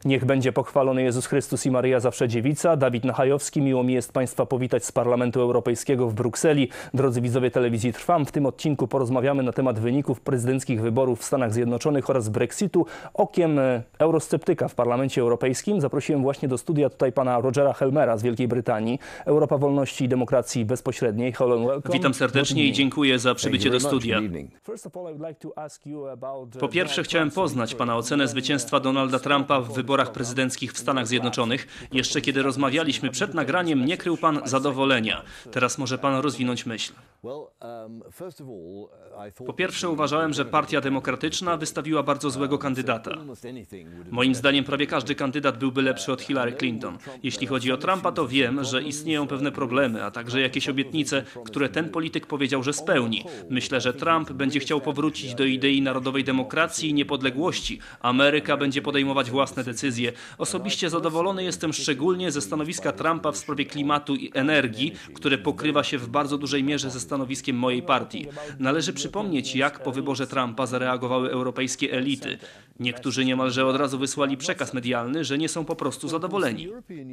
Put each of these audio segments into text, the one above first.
Niech będzie pochwalony Jezus Chrystus i Maryja zawsze dziewica. Dawid Nachajowski, miło mi jest Państwa powitać z Parlamentu Europejskiego w Brukseli. Drodzy widzowie telewizji Trwam, w tym odcinku porozmawiamy na temat wyników prezydenckich wyborów w Stanach Zjednoczonych oraz Brexitu okiem eurosceptyka w Parlamencie Europejskim. Zaprosiłem właśnie do studia tutaj pana Rogera Helmera z Wielkiej Brytanii, Europa Wolności i Demokracji Bezpośredniej. Hello, welcome. Witam serdecznie i dziękuję za przybycie do studia. Po pierwsze chciałem poznać pana ocenę zwycięstwa Donalda Trumpa w wyborach prezydenckich w Stanach Zjednoczonych. Jeszcze kiedy rozmawialiśmy przed nagraniem, nie krył pan zadowolenia. Teraz może pan rozwinąć myśl. Po pierwsze uważałem, że Partia Demokratyczna wystawiła bardzo złego kandydata. Moim zdaniem prawie każdy kandydat byłby lepszy od Hillary Clinton. Jeśli chodzi o Trumpa, to wiem, że istnieją pewne problemy, a także jakieś obietnice, które ten polityk powiedział, że spełni. Myślę, że Trump będzie chciał powrócić do idei narodowej demokracji i niepodległości. Ameryka będzie podejmować własne decyzje. Osobiście zadowolony jestem szczególnie ze stanowiska Trumpa w sprawie klimatu i energii, które pokrywa się w bardzo dużej mierze ze stanowiskiem mojej partii. Należy przypomnieć, jak po wyborze Trumpa zareagowały europejskie elity. Niektórzy niemalże od razu wysłali przekaz medialny, że nie są po prostu zadowoleni.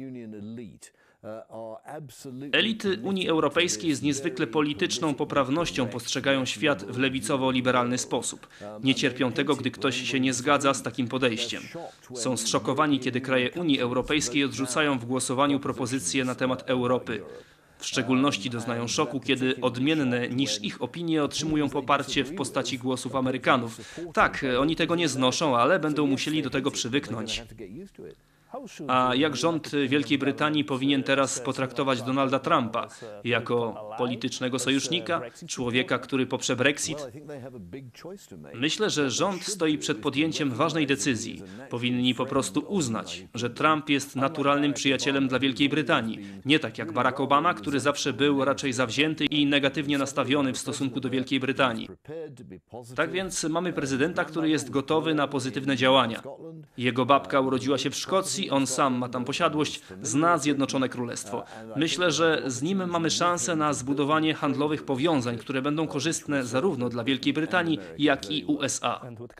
Elity Unii Europejskiej z niezwykle polityczną poprawnością postrzegają świat w lewicowo-liberalny sposób. Nie cierpią tego, gdy ktoś się nie zgadza z takim podejściem. Są zszokowani, kiedy kraje Unii Europejskiej odrzucają w głosowaniu propozycje na temat Europy. W szczególności doznają szoku, kiedy odmienne niż ich opinie otrzymują poparcie w postaci głosów Amerykanów. Tak, oni tego nie znoszą, ale będą musieli do tego przywyknąć. A jak rząd Wielkiej Brytanii powinien teraz potraktować Donalda Trumpa? Jako politycznego sojusznika? Człowieka, który poprze Brexit? Myślę, że rząd stoi przed podjęciem ważnej decyzji. Powinni po prostu uznać, że Trump jest naturalnym przyjacielem dla Wielkiej Brytanii. Nie tak jak Barack Obama, który zawsze był raczej zawzięty i negatywnie nastawiony w stosunku do Wielkiej Brytanii. Tak więc mamy prezydenta, który jest gotowy na pozytywne działania. Jego babka urodziła się w Szkocji, on sam ma tam posiadłość, zna Zjednoczone Królestwo. Myślę, że z nim mamy szansę na zbudowanie handlowych powiązań, które będą korzystne zarówno dla Wielkiej Brytanii, jak i USA.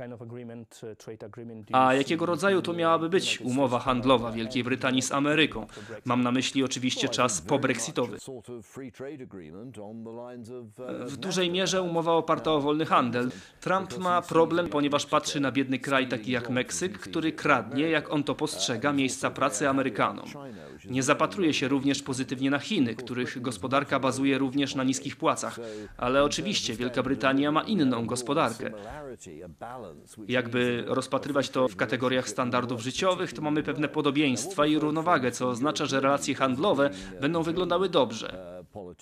A jakiego rodzaju to miałaby być umowa handlowa Wielkiej Brytanii z Ameryką? Mam na myśli oczywiście czas pobrexitowy. W dużej mierze umowa oparta o wolny handel. Trump ma problem, ponieważ patrzy na biedny kraj taki jak Meksyk, który kradnie, jak on to postrzega, miejsca pracy Amerykanom. Nie zapatruje się również pozytywnie na Chiny, których gospodarka bazuje również na niskich płacach. Ale oczywiście Wielka Brytania ma inną gospodarkę. Jakby rozpatrywać to w kategoriach standardów życiowych, to mamy pewne podobieństwa i równowagę, co oznacza, że relacje handlowe będą wyglądały dobrze.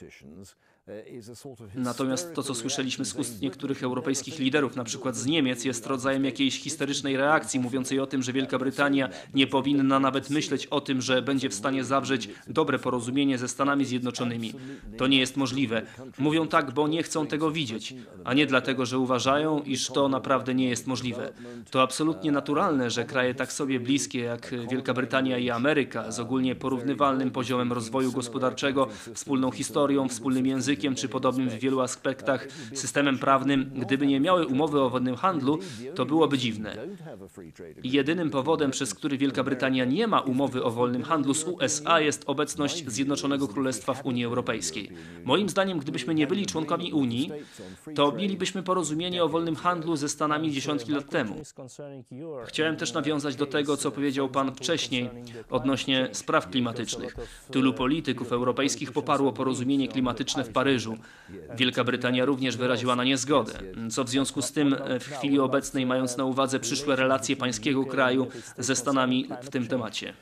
Natomiast to, co słyszeliśmy z ust niektórych europejskich liderów, na przykład z Niemiec, jest rodzajem jakiejś historycznej reakcji mówiącej o tym, że Wielka Brytania nie powinna nawet myśleć o tym, że będzie w stanie zawrzeć dobre porozumienie ze Stanami Zjednoczonymi. To nie jest możliwe. Mówią tak, bo nie chcą tego widzieć, a nie dlatego, że uważają, iż to naprawdę nie jest możliwe. To absolutnie naturalne, że kraje tak sobie bliskie jak Wielka Brytania i Ameryka, z ogólnie porównywalnym poziomem rozwoju gospodarczego, wspólną historią, wspólnym językiem, czy podobnym w wielu aspektach systemem prawnym, gdyby nie miały umowy o wolnym handlu, to byłoby dziwne. I jedynym powodem, przez który Wielka Brytania nie ma umowy o wolnym handlu z USA, jest obecność Zjednoczonego Królestwa w Unii Europejskiej. Moim zdaniem, gdybyśmy nie byli członkami Unii, to mielibyśmy porozumienie o wolnym handlu ze Stanami dziesiątki lat temu. Chciałem też nawiązać do tego, co powiedział pan wcześniej odnośnie spraw klimatycznych. Tylu polityków europejskich poparło porozumienie klimatyczne w Paryżu. Wielka Brytania również wyraziła na nie zgodę. Co w związku z tym w chwili obecnej, mając na uwadze przyszłe relacje pańskiego kraju ze Stanami w tym temacie?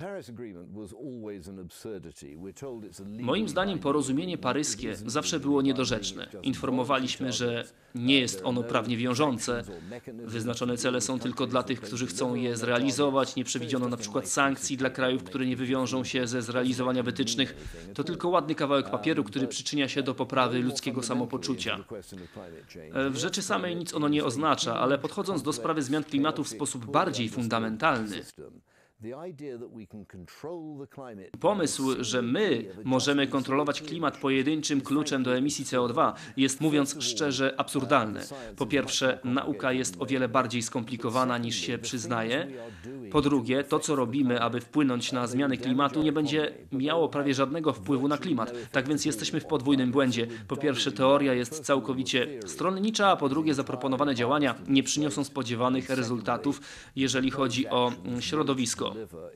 Moim zdaniem porozumienie paryskie zawsze było niedorzeczne. Informowaliśmy, że nie jest ono prawnie wiążące. Wyznaczone cele są tylko dla tych, którzy chcą je zrealizować. Nie przewidziano na przykład sankcji dla krajów, które nie wywiążą się ze zrealizowania wytycznych. To tylko ładny kawałek papieru, który przyczynia się do poprawy ludzkiego samopoczucia. W rzeczy samej nic ono nie oznacza, ale podchodząc do sprawy zmian klimatu w sposób bardziej fundamentalny, Pomysł, że my możemy kontrolować klimat pojedynczym kluczem do emisji CO2 jest, mówiąc szczerze, absurdalny. Po pierwsze, nauka jest o wiele bardziej skomplikowana niż się przyznaje. Po drugie, to co robimy, aby wpłynąć na zmiany klimatu, nie będzie miało prawie żadnego wpływu na klimat. Tak więc jesteśmy w podwójnym błędzie. Po pierwsze, teoria jest całkowicie stronnicza, a po drugie, zaproponowane działania nie przyniosą spodziewanych rezultatów, jeżeli chodzi o środowisko.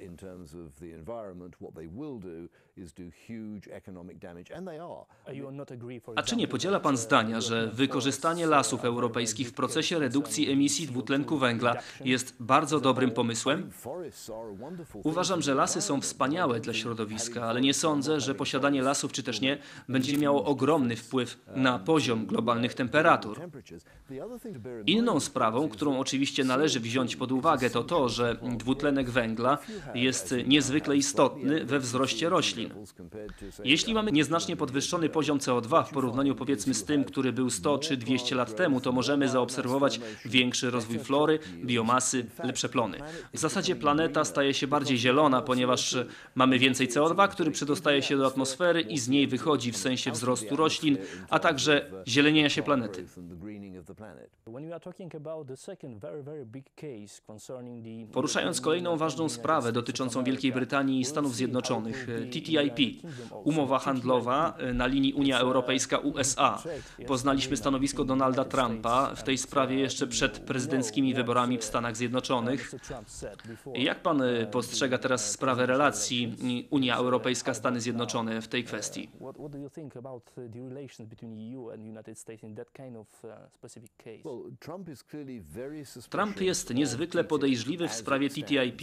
A czy nie podziela pan zdania, że wykorzystanie lasów europejskich w procesie redukcji emisji dwutlenku węgla jest bardzo dobrym pomysłem? Uważam, że lasy są wspaniałe dla środowiska, ale nie sądzę, że posiadanie lasów, czy też nie, będzie miało ogromny wpływ na poziom globalnych temperatur. Inną sprawą, którą oczywiście należy wziąć pod uwagę, to to, że dwutlenek węgla jest niezwykle istotny we wzroście roślin. Jeśli mamy nieznacznie podwyższony poziom CO2 w porównaniu powiedzmy z tym, który był 100 czy 200 lat temu, to możemy zaobserwować większy rozwój flory, biomasy, lepsze plony. W zasadzie planeta staje się bardziej zielona, ponieważ mamy więcej CO2, który przedostaje się do atmosfery i z niej wychodzi w sensie wzrostu roślin, a także zielenienia się planety. Poruszając kolejną ważną sprawę dotyczącą Wielkiej Brytanii i Stanów Zjednoczonych, TTIP, umowa handlowa na linii Unia Europejska-USA. Poznaliśmy stanowisko Donalda Trumpa w tej sprawie jeszcze przed prezydenckimi wyborami w Stanach Zjednoczonych. Jak pan postrzega teraz sprawę relacji Unia Europejska-Stany Zjednoczone w tej kwestii? Trump jest niezwykle podejrzliwy w sprawie TTIP.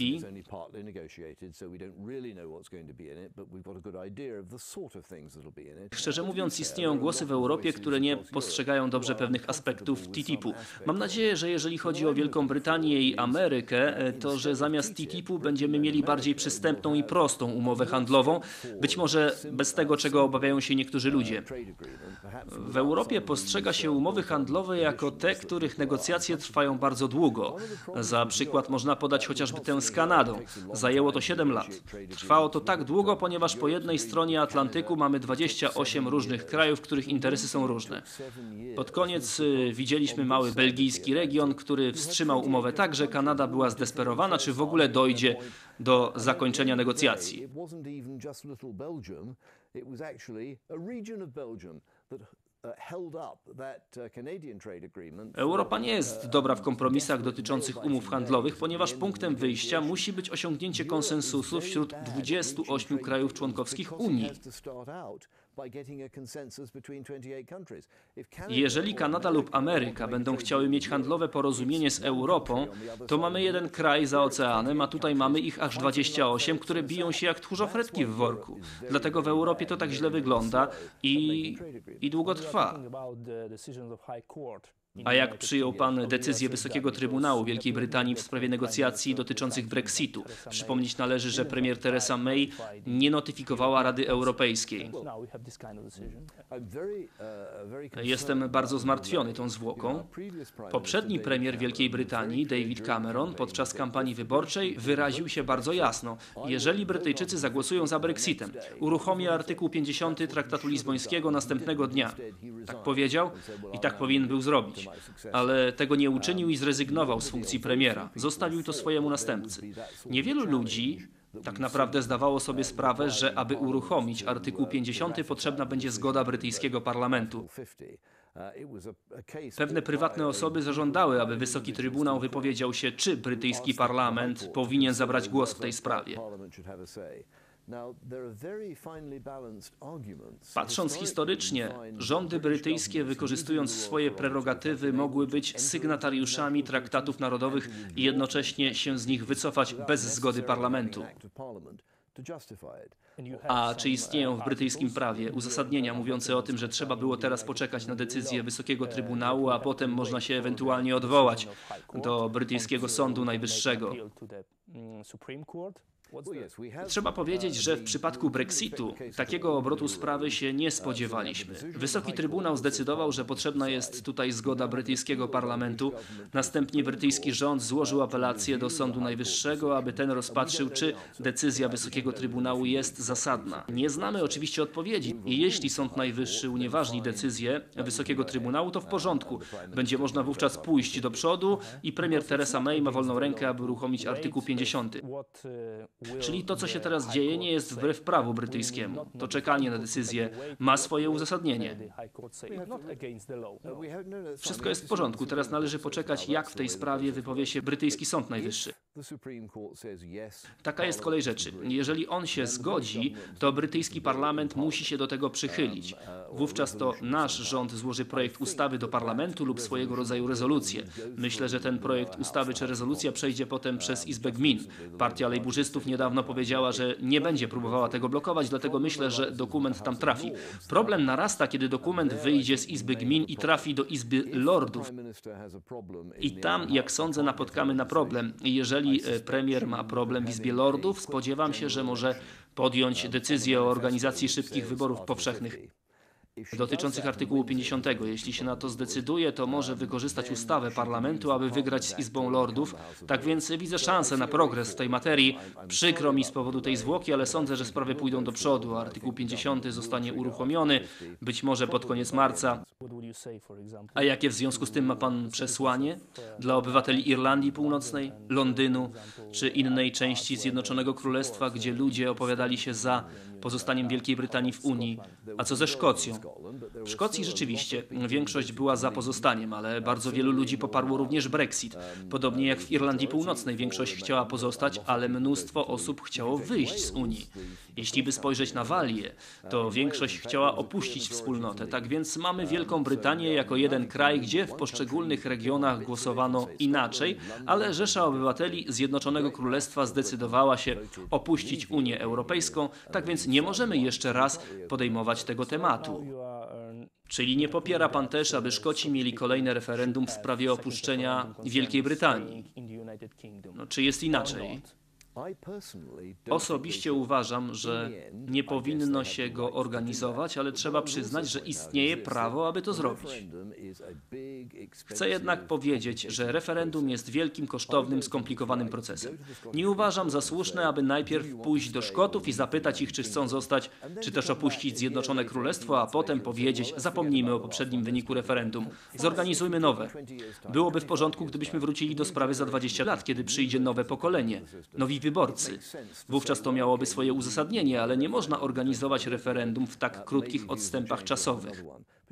Szczerze mówiąc, istnieją głosy w Europie, które nie postrzegają dobrze pewnych aspektów TTIP-u. Mam nadzieję, że jeżeli chodzi o Wielką Brytanię i Amerykę, to że zamiast TTIP-u będziemy mieli bardziej przystępną i prostą umowę handlową, być może bez tego, czego obawiają się niektórzy ludzie. W Europie postrzega się umowy handlowe jako te, których negocjacje trwają bardzo długo. Za przykład można podać chociażby tę z Kanadą. Zajęło to 7 lat. Trwało to tak długo, ponieważ po jednej stronie Atlantyku mamy 28 różnych krajów, których interesy są różne. Pod koniec widzieliśmy mały belgijski region, który wstrzymał umowę tak, że Kanada była zdesperowana, czy w ogóle dojdzie do zakończenia negocjacji. Europa nie jest dobra w kompromisach dotyczących umów handlowych, ponieważ punktem wyjścia musi być osiągnięcie konsensusu wśród 28 krajów członkowskich Unii. Jeżeli Kanada lub Ameryka będą chciały mieć handlowe porozumienie z Europą, to mamy jeden kraj za oceanem, a tutaj mamy ich aż 28, które biją się jak tchórzofretki w worku. Dlatego w Europie to tak źle wygląda i długo trwa. A jak przyjął pan decyzję Wysokiego Trybunału Wielkiej Brytanii w sprawie negocjacji dotyczących Brexitu? Przypomnieć należy, że premier Theresa May nie notyfikowała Rady Europejskiej. Jestem bardzo zmartwiony tą zwłoką. Poprzedni premier Wielkiej Brytanii, David Cameron, podczas kampanii wyborczej wyraził się bardzo jasno. Jeżeli Brytyjczycy zagłosują za Brexitem, uruchomię artykuł 50 Traktatu Lizbońskiego następnego dnia. Tak powiedział i tak powinien był zrobić. Ale tego nie uczynił i zrezygnował z funkcji premiera. Zostawił to swojemu następcy. Niewielu ludzi tak naprawdę zdawało sobie sprawę, że aby uruchomić artykuł 50 potrzebna będzie zgoda brytyjskiego parlamentu. Pewne prywatne osoby zażądały, aby Wysoki Trybunał wypowiedział się, czy brytyjski parlament powinien zabrać głos w tej sprawie. Patrząc historycznie, rządy brytyjskie, wykorzystując swoje prerogatywy, mogły być sygnatariuszami traktatów narodowych i jednocześnie się z nich wycofać bez zgody parlamentu. A czy istnieją w brytyjskim prawie uzasadnienia mówiące o tym, że trzeba było teraz poczekać na decyzję Wysokiego Trybunału, a potem można się ewentualnie odwołać do brytyjskiego Sądu Najwyższego? Trzeba powiedzieć, że w przypadku Brexitu takiego obrotu sprawy się nie spodziewaliśmy. Wysoki Trybunał zdecydował, że potrzebna jest tutaj zgoda brytyjskiego parlamentu. Następnie brytyjski rząd złożył apelację do Sądu Najwyższego, aby ten rozpatrzył, czy decyzja Wysokiego Trybunału jest zasadna. Nie znamy oczywiście odpowiedzi i jeśli Sąd Najwyższy unieważni decyzję Wysokiego Trybunału, to w porządku. Będzie można wówczas pójść do przodu i premier Theresa May ma wolną rękę, aby uruchomić artykuł 50. Czyli to, co się teraz dzieje, nie jest wbrew prawu brytyjskiemu. To czekanie na decyzję ma swoje uzasadnienie. Wszystko jest w porządku. Teraz należy poczekać, jak w tej sprawie wypowie się brytyjski Sąd Najwyższy. Taka jest kolej rzeczy. Jeżeli on się zgodzi, to brytyjski parlament musi się do tego przychylić. Wówczas to nasz rząd złoży projekt ustawy do parlamentu lub swojego rodzaju rezolucję. Myślę, że ten projekt ustawy czy rezolucja przejdzie potem przez Izbę Gmin. Partia Lejburzystów niedawno powiedziała, że nie będzie próbowała tego blokować, dlatego myślę, że dokument tam trafi. Problem narasta, kiedy dokument wyjdzie z Izby Gmin i trafi do Izby Lordów. I tam, jak sądzę, napotkamy na problem. Jeżeli premier ma problem w Izbie Lordów, spodziewam się, że może podjąć decyzję o organizacji szybkich wyborów powszechnych dotyczących artykułu 50. Jeśli się na to zdecyduje, to może wykorzystać ustawę parlamentu, aby wygrać z Izbą Lordów. Tak więc widzę szansę na progres w tej materii. Przykro mi z powodu tej zwłoki, ale sądzę, że sprawy pójdą do przodu. Artykuł 50 zostanie uruchomiony, być może pod koniec marca. A jakie w związku z tym ma pan przesłanie dla obywateli Irlandii Północnej, Londynu czy innej części Zjednoczonego Królestwa, gdzie ludzie opowiadali się za pozostaniem Wielkiej Brytanii w Unii? A co ze Szkocją? W Szkocji rzeczywiście większość była za pozostaniem, ale bardzo wielu ludzi poparło również Brexit. Podobnie jak w Irlandii Północnej większość chciała pozostać, ale mnóstwo osób chciało wyjść z Unii. Jeśli by spojrzeć na Walię, to większość chciała opuścić wspólnotę. Tak więc mamy Wielką Brytanię jako jeden kraj, gdzie w poszczególnych regionach głosowano inaczej, ale rzesza obywateli Zjednoczonego Królestwa zdecydowała się opuścić Unię Europejską, tak więc nie możemy jeszcze raz podejmować tego tematu. Czyli nie popiera pan też, aby Szkoci mieli kolejne referendum w sprawie opuszczenia Wielkiej Brytanii? No, czy jest inaczej? Osobiście uważam, że nie powinno się go organizować, ale trzeba przyznać, że istnieje prawo, aby to zrobić. Chcę jednak powiedzieć, że referendum jest wielkim, kosztownym, skomplikowanym procesem. Nie uważam za słuszne, aby najpierw pójść do Szkotów i zapytać ich, czy chcą zostać, czy też opuścić Zjednoczone Królestwo, a potem powiedzieć, zapomnijmy o poprzednim wyniku referendum, zorganizujmy nowe. Byłoby w porządku, gdybyśmy wrócili do sprawy za 20 lat, kiedy przyjdzie nowe pokolenie, nowi wyborcy. Wówczas to miałoby swoje uzasadnienie, ale nie można organizować referendum w tak krótkich odstępach czasowych.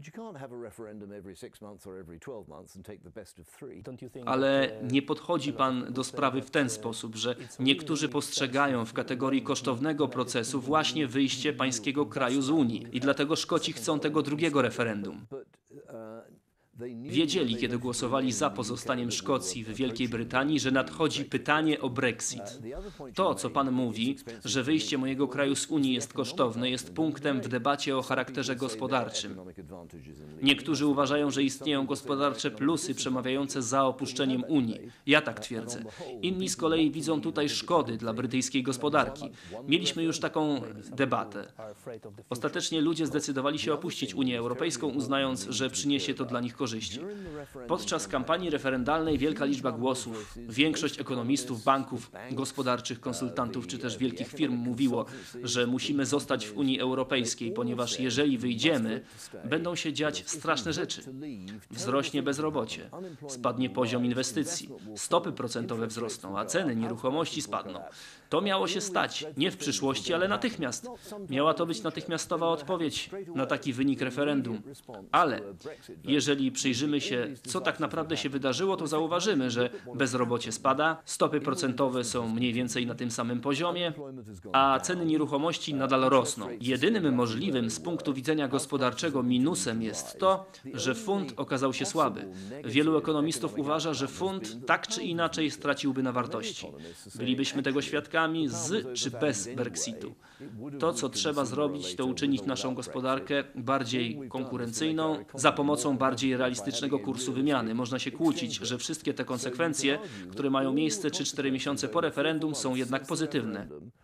Ale nie podchodzi pan do sprawy w ten sposób, że niektórzy postrzegają w kategorii kosztownego procesu właśnie wyjście pańskiego kraju z Unii i dlatego Szkoci chcą tego drugiego referendum. Wiedzieli, kiedy głosowali za pozostaniem Szkocji w Wielkiej Brytanii, że nadchodzi pytanie o Brexit. To, co pan mówi, że wyjście mojego kraju z Unii jest kosztowne, jest punktem w debacie o charakterze gospodarczym. Niektórzy uważają, że istnieją gospodarcze plusy przemawiające za opuszczeniem Unii. Ja tak twierdzę. Inni z kolei widzą tutaj szkody dla brytyjskiej gospodarki. Mieliśmy już taką debatę. Ostatecznie ludzie zdecydowali się opuścić Unię Europejską, uznając, że przyniesie to dla nich korzyści. Podczas kampanii referendalnej wielka liczba głosów, większość ekonomistów, banków, gospodarczych konsultantów czy też wielkich firm mówiło, że musimy zostać w Unii Europejskiej, ponieważ jeżeli wyjdziemy, będą się dziać straszne rzeczy. Wzrośnie bezrobocie, spadnie poziom inwestycji, stopy procentowe wzrosną, a ceny nieruchomości spadną. To miało się stać, nie w przyszłości, ale natychmiast. Miała to być natychmiastowa odpowiedź na taki wynik referendum. Ale jeżeli przyjrzymy się, co tak naprawdę się wydarzyło, to zauważymy, że bezrobocie spada, stopy procentowe są mniej więcej na tym samym poziomie, a ceny nieruchomości nadal rosną. Jedynym możliwym z punktu widzenia gospodarczego minusem jest to, że funt okazał się słaby. Wielu ekonomistów uważa, że funt tak czy inaczej straciłby na wartości. Bylibyśmy tego świadkami, Brytyjczykami z czy bez Brexitu. To, co trzeba zrobić, to uczynić naszą gospodarkę bardziej konkurencyjną za pomocą bardziej realistycznego kursu wymiany. Można się kłócić, że wszystkie te konsekwencje, które mają miejsce 3-4 miesiące po referendum, są jednak pozytywne.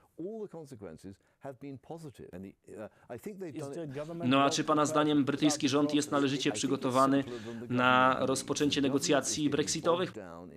No a czy pana zdaniem brytyjski rząd jest należycie przygotowany na rozpoczęcie negocjacji brexitowych?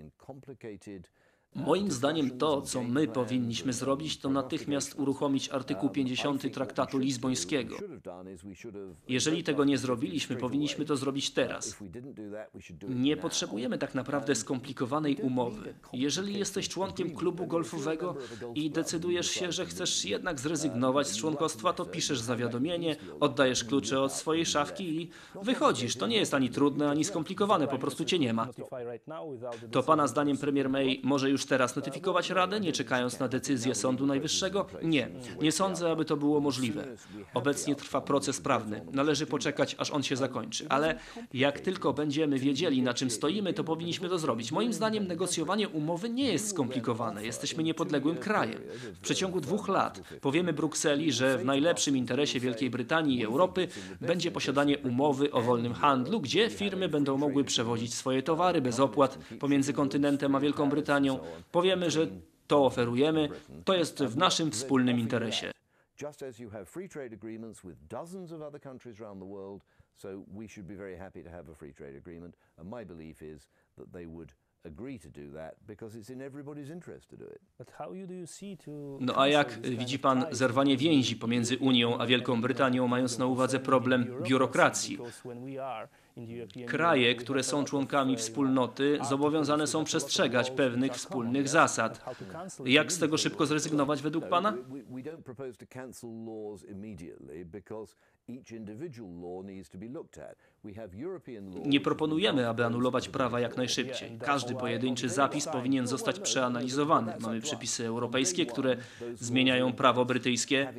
Moim zdaniem to, co my powinniśmy zrobić, to natychmiast uruchomić artykuł 50 Traktatu Lizbońskiego. Jeżeli tego nie zrobiliśmy, powinniśmy to zrobić teraz. Nie potrzebujemy tak naprawdę skomplikowanej umowy. Jeżeli jesteś członkiem klubu golfowego i decydujesz się, że chcesz jednak zrezygnować z członkostwa, to piszesz zawiadomienie, oddajesz klucze od swojej szafki i wychodzisz. To nie jest ani trudne, ani skomplikowane, po prostu cię nie ma. To pana zdaniem premier May może już teraz notyfikować Radę, nie czekając na decyzję Sądu Najwyższego? Nie. Nie sądzę, aby to było możliwe. Obecnie trwa proces prawny. Należy poczekać, aż on się zakończy. Ale jak tylko będziemy wiedzieli, na czym stoimy, to powinniśmy to zrobić. Moim zdaniem negocjowanie umowy nie jest skomplikowane. Jesteśmy niepodległym krajem. W przeciągu 2 lat powiemy Brukseli, że w najlepszym interesie Wielkiej Brytanii i Europy będzie posiadanie umowy o wolnym handlu, gdzie firmy będą mogły przewozić swoje towary bez opłat pomiędzy kontynentem a Wielką Brytanią. Powiemy, że to oferujemy, to jest w naszym wspólnym interesie. Just as you have free trade agreements with dozens of other countries around the world, so we should be very happy to have a free trade agreement, and my belief is that they would agree to do that because it's in everybody's interest to do it. No a jak widzi pan zerwanie więzi pomiędzy Unią a Wielką Brytanią, mając na uwadze problem biurokracji? Kraje, które są członkami wspólnoty, zobowiązane są przestrzegać pewnych wspólnych zasad. Jak z tego szybko zrezygnować według pana? Nie proponujemy, aby anulować prawa jak najszybciej. Każdy pojedynczy zapis powinien zostać przeanalizowany. Mamy przepisy europejskie, które zmieniają prawo brytyjskie.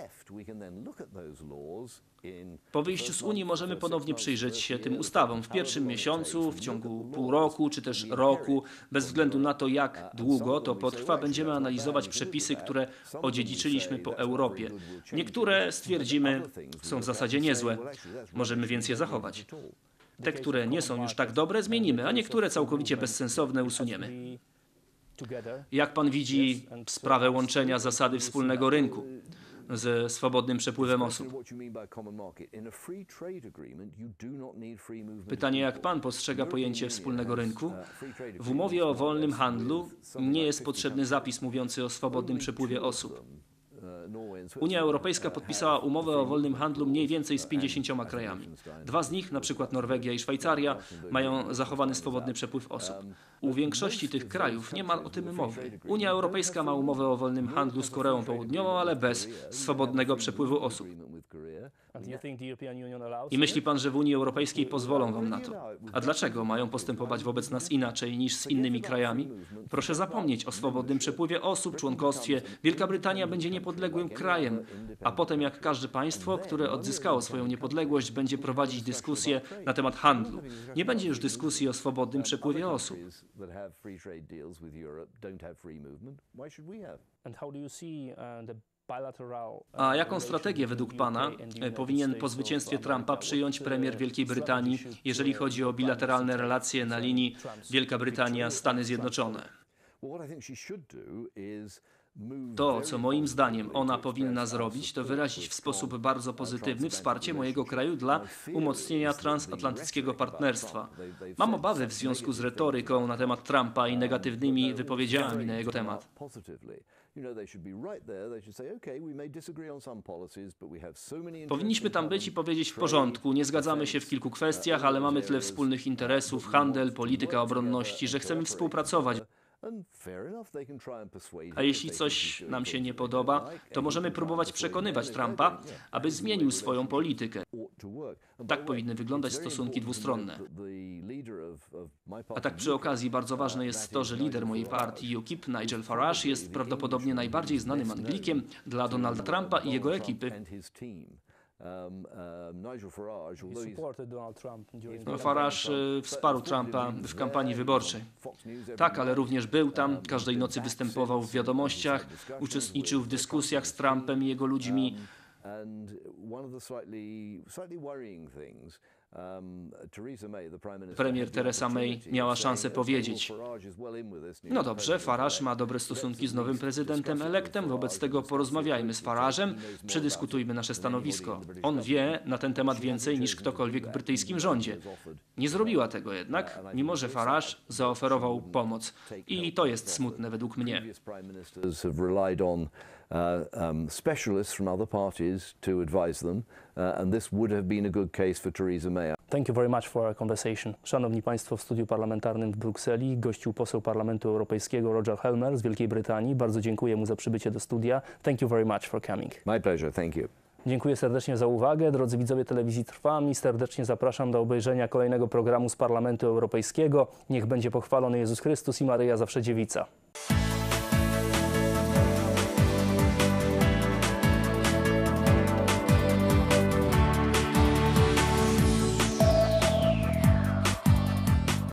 Po wyjściu z Unii możemy ponownie przyjrzeć się tym ustawom w pierwszym miesiącu, w ciągu pół roku czy też roku. Bez względu na to, jak długo to potrwa, będziemy analizować przepisy, które odziedziczyliśmy po Europie. Niektóre, stwierdzimy, są w zasadzie niezłe. Możemy więc je zachować. Te, które nie są już tak dobre, zmienimy, a niektóre całkowicie bezsensowne usuniemy. Jak pan widzi sprawę łączenia zasady wspólnego rynku ze swobodnym przepływem osób? Pytanie, jak pan postrzega pojęcie wspólnego rynku? W umowie o wolnym handlu nie jest potrzebny zapis mówiący o swobodnym przepływie osób. Unia Europejska podpisała umowę o wolnym handlu mniej więcej z 50 krajami. 2 z nich, na przykład Norwegia i Szwajcaria, mają zachowany swobodny przepływ osób. U większości tych krajów nie ma o tym mowy. Unia Europejska ma umowę o wolnym handlu z Koreą Południową, ale bez swobodnego przepływu osób. I myśli pan, że w Unii Europejskiej pozwolą wam na to? A dlaczego mają postępować wobec nas inaczej niż z innymi krajami? Proszę zapomnieć o swobodnym przepływie osób, członkostwie. Wielka Brytania będzie niepodległym krajem, a potem jak każde państwo, które odzyskało swoją niepodległość, będzie prowadzić dyskusję na temat handlu. Nie będzie już dyskusji o swobodnym przepływie osób. A jaką strategię według pana powinien po zwycięstwie Trumpa przyjąć premier Wielkiej Brytanii, jeżeli chodzi o bilateralne relacje na linii Wielka Brytania - Stany Zjednoczone? To, co moim zdaniem ona powinna zrobić, to wyrazić w sposób bardzo pozytywny wsparcie mojego kraju dla umocnienia transatlantyckiego partnerstwa. Mam obawy w związku z retoryką na temat Trumpa i negatywnymi wypowiedziami na jego temat. Powinniśmy tam być i powiedzieć: w porządku, nie zgadzamy się w kilku kwestiach, ale mamy tyle wspólnych interesów, handel, polityka obronności, że chcemy współpracować. A jeśli coś nam się nie podoba, to możemy próbować przekonywać Trumpa, aby zmienił swoją politykę. Tak powinny wyglądać stosunki dwustronne. A tak przy okazji bardzo ważne jest to, że lider mojej partii UKIP, Nigel Farage, jest prawdopodobnie najbardziej znanym Anglikiem dla Donalda Trumpa i jego ekipy. Nigel Farage, He although he's supported Donald Trump during No, Farage wsparł Trumpa w kampanii wyborczej. Tak, ale również był tam, każdej nocy występował w wiadomościach, uczestniczył w dyskusjach z Trumpem i jego ludźmi. And one of the slightly worrying things, Theresa May, the Prime Minister, Premier Theresa May miała szansę powiedzieć: no dobrze, Farage ma dobre stosunki z nowym prezydentem elektem, wobec tego porozmawiajmy z Farage'em, przedyskutujmy nasze stanowisko. On wie na ten temat więcej niż ktokolwiek w brytyjskim rządzie. Nie zrobiła tego jednak, mimo że Farage zaoferował pomoc. I to jest smutne według mnie. Specialists from other parties to advise them, and this would have been a good case for Theresa May. Thank you very much for our conversation. Szanowni Państwo, w studiu parlamentarnym w Brukseli gościł poseł Parlamentu Europejskiego Roger Helmer z Wielkiej Brytanii. Bardzo dziękuję mu za przybycie do studia. Thank you very much for coming. My pleasure, thank you. Dziękuję serdecznie za uwagę. Drodzy widzowie telewizji Trwam i serdecznie zapraszam do obejrzenia kolejnego programu z Parlamentu Europejskiego. Niech będzie pochwalony Jezus Chrystus i Maryja Zawsze Dziewica.